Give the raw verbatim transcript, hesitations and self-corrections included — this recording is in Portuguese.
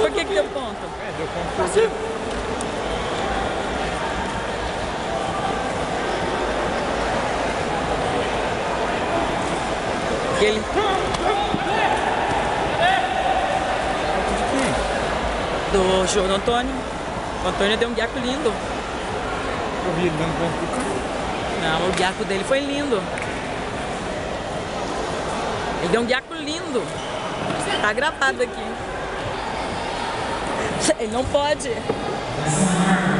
Por que que deu ponto? É, deu ponto por cima. Ele... Do show do Antônio. O Antônio deu um guiaco lindo. Eu vi ele dando ponto pro cara. Não, o guiaco dele foi lindo. Ele deu um guiaco lindo. Tá gravado aqui. Ele não pode.